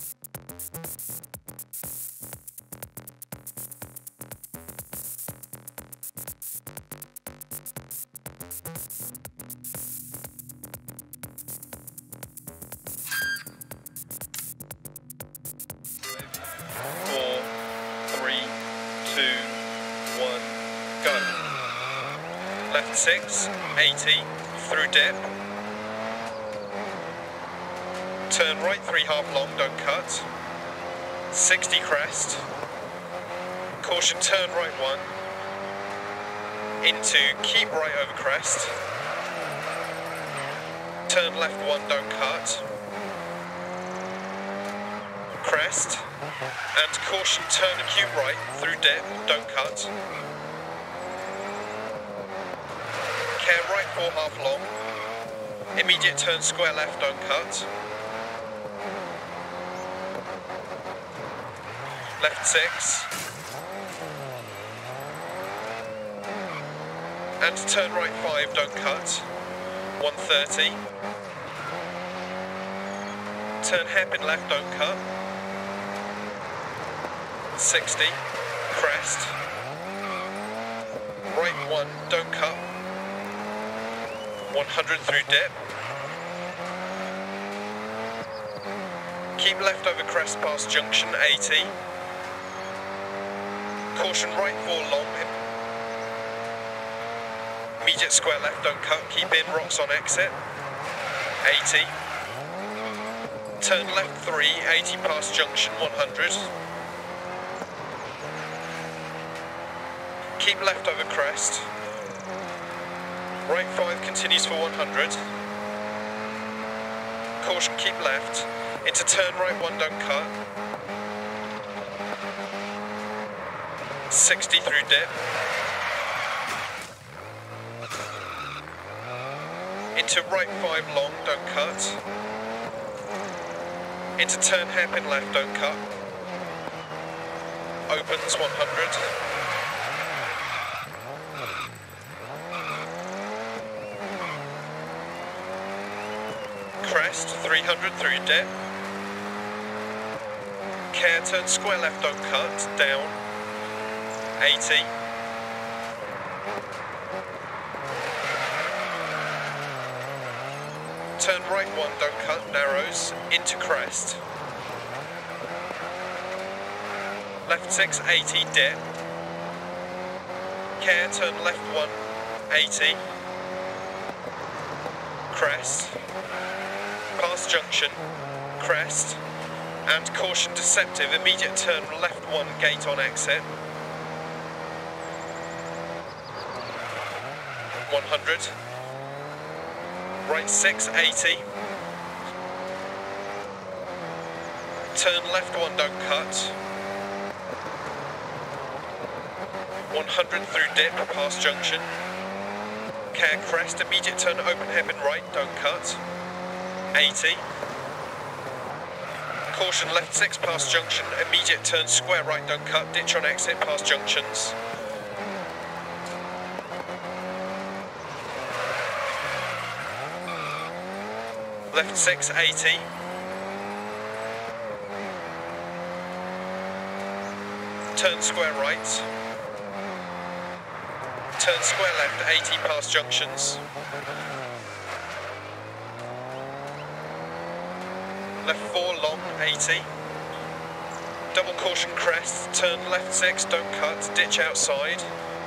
Go. Left 6, 80, through dip. Turn right 3 half long, don't cut. 60 crest. Caution, turn right 1. Into, keep right over crest. Turn left 1, don't cut. Crest. And caution, turn acute right, through dip, don't cut. Care right 4 half long. Immediate turn square left, don't cut. Left 6. And turn right 5, don't cut. 130. Turn hairpin left, don't cut. 60, crest. Right 1, don't cut. 100 through dip. Keep left over crest past junction, 80. Caution right 4 long. Immediate square left, don't cut. Keep in, rocks on exit. 80. Turn left 3, 80 past junction, 100. Keep left over crest. Right 5 continues for 100. Caution, keep left. Into turn right 1, don't cut. 60 through dip. Into right 5 long, don't cut. Into turn hairpin left, don't cut. Opens 100. Crest, 300 through dip. Care, turn square left, don't cut, down. 80. Turn right 1, don't cut, narrows, into crest. Left 6, 80, dip. Care, turn left 1, 80. Crest. Past junction, crest, and caution deceptive, immediate turn left 1, gate on exit. 100. Right 6, 80. Turn left 1, don't cut. 100 through dip, past junction. Care crest, immediate turn open hairpin right, don't cut. 80. Caution left 6 past junction, immediate turn square right, don't cut, ditch on exit past junctions. Left 6, 80. Turn square right. Turn square left, 80 past junctions. Left 4 long, 80. Double caution crest, turn left 6, don't cut, ditch outside.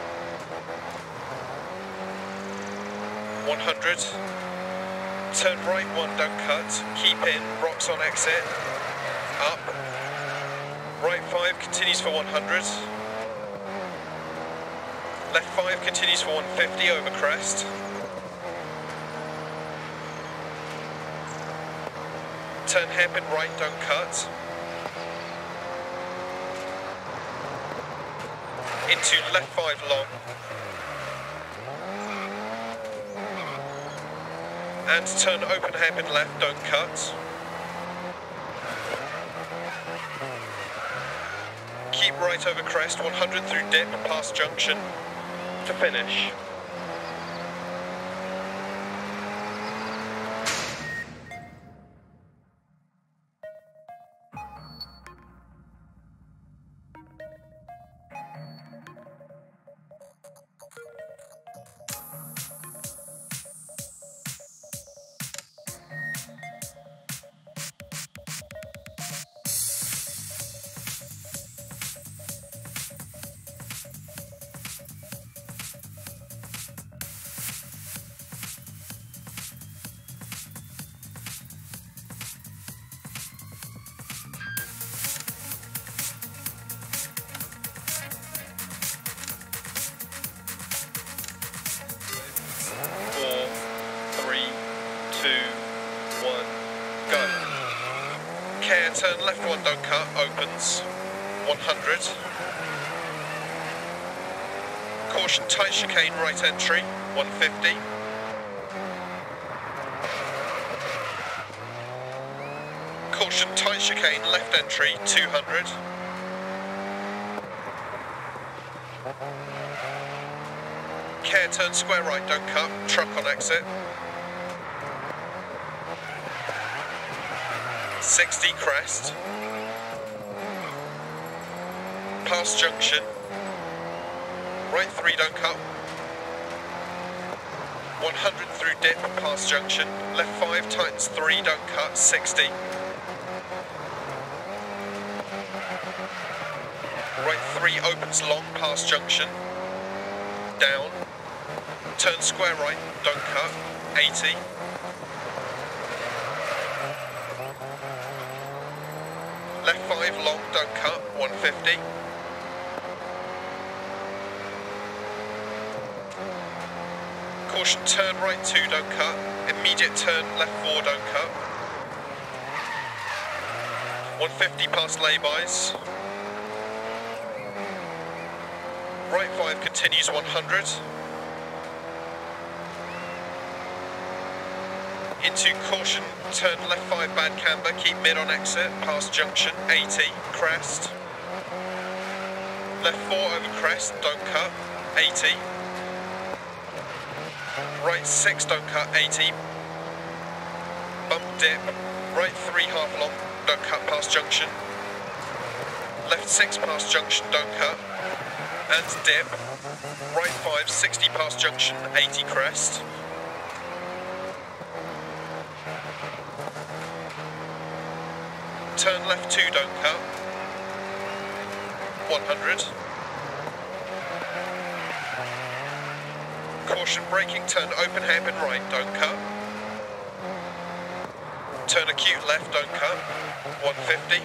100. Turn right 1, don't cut, keep in, rocks on exit. Up. Right 5 continues for 100. Left 5 continues for 150 over crest. Turn hairpin right, don't cut. Into left 5 long. And turn open hairpin left, don't cut. Keep right over crest, 100 through dip, past junction, to finish. Care, turn left 1, don't cut, opens, 100. Caution, tight chicane, right entry, 150. Caution, tight chicane, left entry, 200. Care, turn square right, don't cut, truck on exit. 60 crest. Past junction. Right 3, don't cut. 100 through dip, past junction. Left 5, tightens 3, don't cut, 60. Right 3 opens long, past junction. Down. Turn square right, don't cut, 80. Left 5 long, don't cut, 150. Caution, turn right 2, don't cut. Immediate turn left 4, don't cut. 150 past laybys. Right 5 continues 100. Into caution, turn left 5 bad camber, keep mid on exit, past junction, 80, crest. Left 4 over crest, don't cut, 80. Right 6, don't cut, 80. Bump dip, right 3 half long, don't cut past junction. Left 6 past junction, don't cut. And dip, right 5, 60 past junction, 80 crest. Turn left 2, don't cut. 100. Caution, braking, turn open hairpin right, don't cut. Turn acute left, don't cut. 150.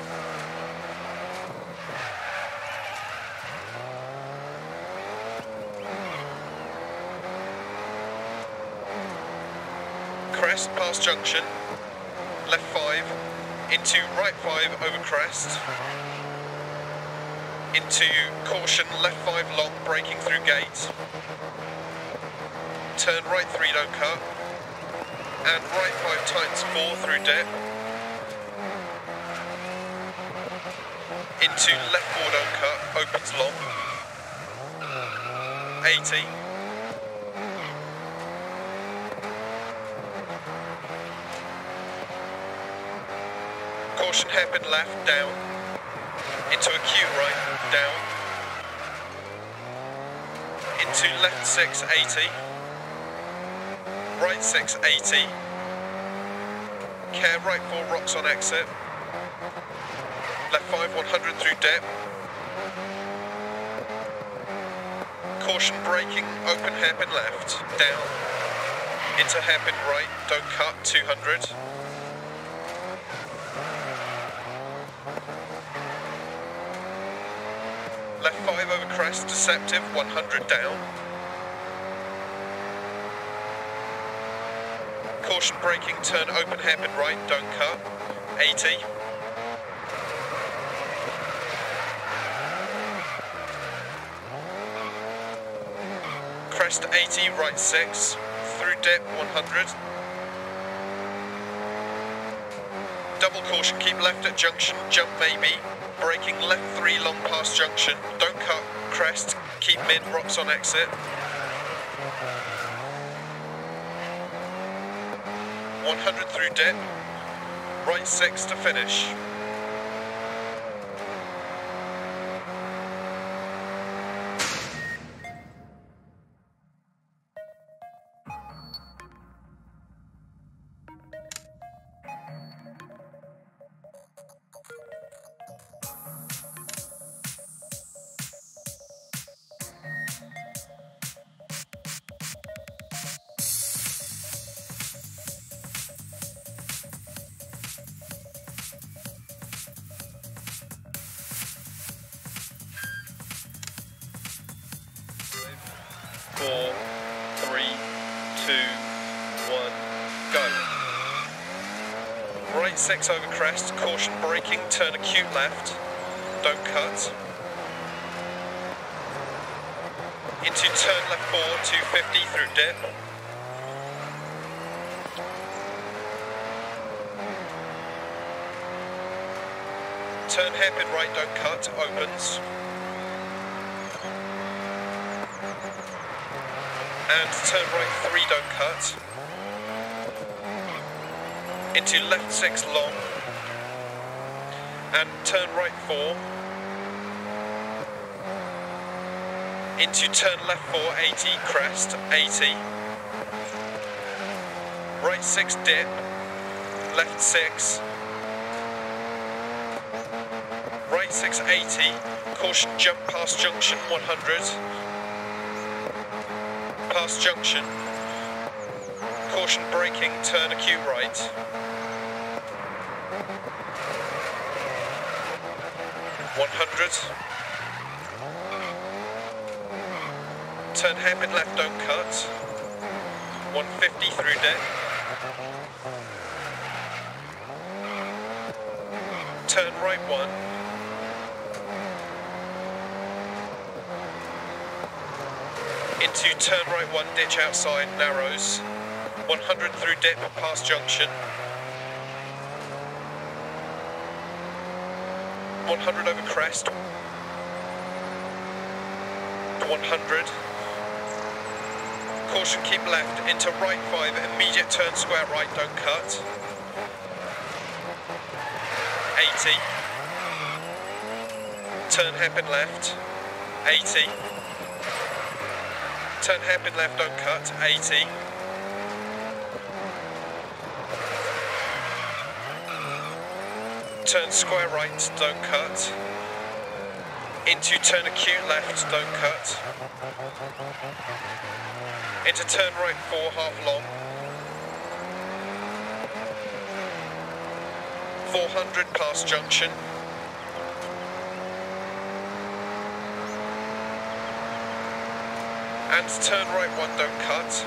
Crest past junction. Left 5. Into right 5 over crest. Into caution, left 5 long, braking through gate. Turn right 3, don't cut. And right 5 tightens 4 through dip. Into left 4, don't cut, opens long. 80. Caution, hairpin left, down. Into acute right, down. Into left 6, 80. Right 6, 80. Care, right 4, rocks on exit. Left 5, 100 through dip. Caution, braking, open hairpin left, down. Into hairpin right, don't cut, 200. Left 5 over crest, deceptive, 100 down. Caution, braking, turn open hairpin right, don't cut, 80. Crest 80, right 6, through dip 100. Double caution, keep left at junction, jump maybe. Braking left 3 long past junction, don't cut, crest, keep mid, rocks on exit. 100 through dip, right 6 to finish. Four, 3, 2, 1, go. Right Right 6 over crest, caution braking, turn acute left, don't cut. Into turn left 4, 250 through dip. Turn hairpin right, don't cut, opens. And turn right 3, don't cut. Into left 6 long. And turn right 4. Into turn left 4, 80, crest, 80. Right 6 dip. Left 6. Right 6, 80. Caution jump past junction, 100. Past junction. Caution braking, turn acute right. 100. Turn hairpin left, don't cut. 150 through dip. Turn right 1. Into turn right 1, ditch outside, narrows. 100 through dip, past junction. 100 over crest. 100. Caution, keep left, into right 5, immediate turn square right, don't cut. 80. Turn hairpin left, 80. Turn hairpin left, don't cut, 80. Turn square right, don't cut. Into turn acute left, don't cut. Into turn right 4, half long. 400 past junction. And turn right 1, don't cut.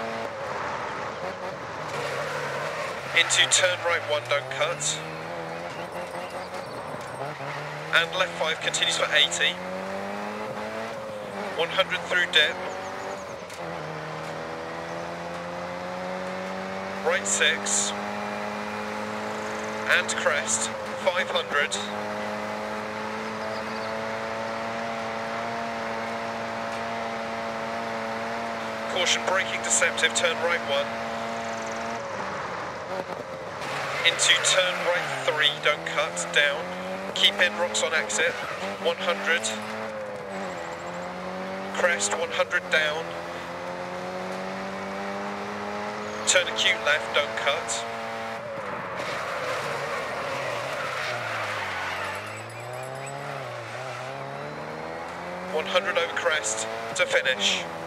Into turn right 1, don't cut. And left 5 continues for 80. 100 through dip. Right 6. And crest, 500. Caution, braking deceptive, turn right 1. Into turn right 3, don't cut, down. Keep in, rocks on exit, 100. Crest, 100 down. Turn acute left, don't cut. .100 over crest to finish.